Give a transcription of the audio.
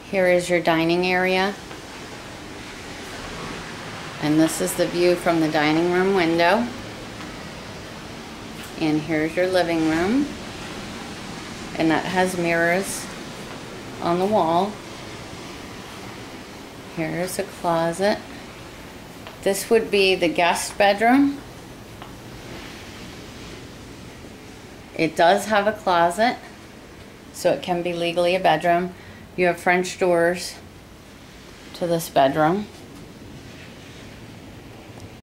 Here is your dining area. And this is the view from the dining room window. And here's your living room. And that has mirrors on the wall. Here's a closet. This would be the guest bedroom. It does have a closet, so it can be legally a bedroom. You have French doors to this bedroom.